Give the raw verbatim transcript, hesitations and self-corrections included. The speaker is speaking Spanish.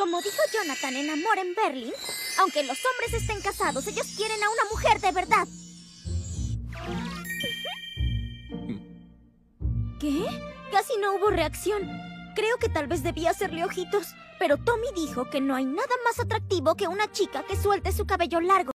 Como dijo Jonathan en Amor en Berlín, aunque los hombres estén casados, ellos quieren a una mujer de verdad. ¿Qué? Casi no hubo reacción. Creo que tal vez debía hacerle ojitos, pero Tommy dijo que no hay nada más atractivo que una chica que suelte su cabello largo.